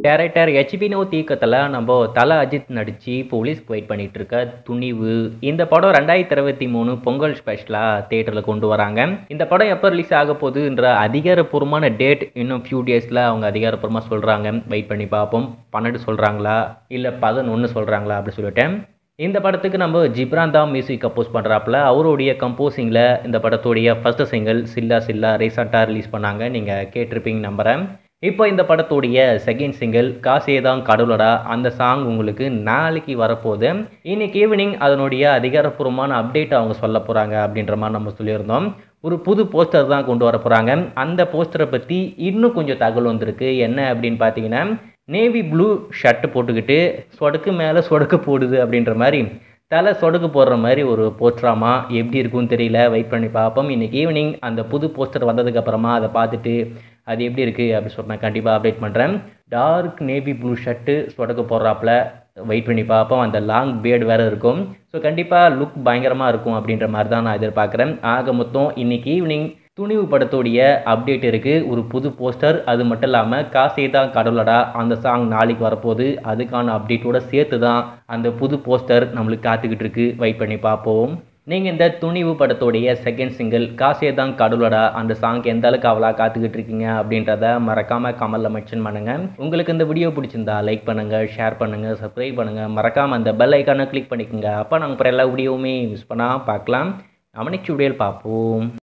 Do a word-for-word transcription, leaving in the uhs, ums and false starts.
Director H Vinod இயக்கத்தில் நம்ம தல அஜித் நடித்து போலீஸ்க்கு வெயிட் பண்ணிட்டு இருக்க துணிவு இந்த படம் ரெண்டாயிரத்தி இருபத்தி மூணு பொங்கல் ஸ்பெஷலாக தேட்டரில் கொண்டு வராங்க. இந்த படம் எப்போ ரிலீஸ் ஆக போகுதுன்ற அதிகாரப்பூர்வமான டேட் இன்னும் ஃபியூ டேஸில் அவங்க அதிகாரப்பூர்வமாக சொல்கிறாங்க. வெயிட் பண்ணி பார்ப்போம். பன்னெண்டு சொல்கிறாங்களா இல்லை பதினொன்று சொல்கிறாங்களா அப்படி சொல்லிட்டு. இந்த படத்துக்கு நம்ம ஜிப்ரான் தான் மியூசிக் கம்போஸ் பண்ணுறாப்புல. அவருடைய கம்போசிங்கில் இந்த படத்துடைய ஃபர்ஸ்ட் சிங்கிள் சில்லா சில்லா ரீசெண்டாக ரிலீஸ் பண்ணாங்க. நீங்கள் கேட்டிருப்பீங்க நம்புகிறேன். இப்போ இந்த படத்துடைய செகண்ட் சிங்கிள் காசே தான் கடவுளடா அந்த சாங் உங்களுக்கு நாளைக்கு வரப்போகுது. இன்னைக்கு ஈவினிங் அதனுடைய அதிகாரப்பூர்வமான அப்டேட் அவங்க சொல்ல போகிறாங்க அப்படின்ற மாதிரி நம்ம சொல்லியிருந்தோம். ஒரு புது போஸ்டர் தான் கொண்டு வர போகிறாங்க. அந்த போஸ்டரை பற்றி இன்னும் கொஞ்சம் தகவல் வந்திருக்கு. என்ன அப்படின்னு பார்த்தீங்கன்னா, நேவி ப்ளூ ஷர்ட்டு போட்டுக்கிட்டு சொடக்கு மேலே சொடக்கு போடுது அப்படின்ற மாதிரி தலை சொடக்கு போடுற மாதிரி ஒரு போஸ்டராமா. எப்படி இருக்குன்னு தெரியல. வெயிட் பண்ணி பார்ப்போம். இன்றைக்கி ஈவினிங் அந்த புது போஸ்டர் வந்ததுக்கப்புறமா அதை பார்த்துட்டு அது எப்படி இருக்குது அப்படி சொல்லி நான் கண்டிப்பாக அப்டேட் பண்ணுறேன். டார்க் நேவி ப்ளூ ஷர்ட்டு சொடக்கு போடுறாப்புல. வெயிட் பண்ணி பார்ப்போம். அந்த லாங் பேர்டு வேறு இருக்கும். ஸோ கண்டிப்பாக லுக் பயங்கரமாக இருக்கும் அப்படின்ற மாதிரி தான் நான் எதிர்பார்க்குறேன். ஆக மொத்தம் இன்றைக்கி ஈவினிங் துணிவு படத்துடைய அப்டேட் இருக்குது. ஒரு புது போஸ்டர். அது மட்டும் இல்லாமல் காசே தான் கடவுளடா அந்த சாங் நாளைக்கு வரப்போகுது. அதுக்கான அப்டேட்டோட சேர்த்து தான் அந்த புது போஸ்டர் நம்மளுக்கு காத்துக்கிட்டு இருக்கு. வெயிட் பண்ணி பார்ப்போம். நீங்கள் இந்த துணிவு படத்துடைய செகண்ட் சிங்கிள் காசே தான் கடவுளடா அந்த சாங்க்கு எந்த அளவுக்கு அவ்வளோ காத்துக்கிட்டு இருக்கீங்க அப்படின்றத மறக்காமல் கமெண்டில் மென்ஷன் பண்ணுங்கள். உங்களுக்கு இந்த வீடியோ பிடிச்சிருந்தா லைக் பண்ணுங்கள், ஷேர் பண்ணுங்கள், சப்ஸ்கிரைப் பண்ணுங்கள். மறக்காமல் அந்த பெல் ஐக்கானை கிளிக் பண்ணிக்கோங்க. அப்போ நாங்கள் அப்புறம் எல்லா வீடியோவுமே மிஸ் பண்ணால் பார்க்கலாம். நம்ம நெக்ஸ்ட் வீடியோவில் பார்ப்போம்.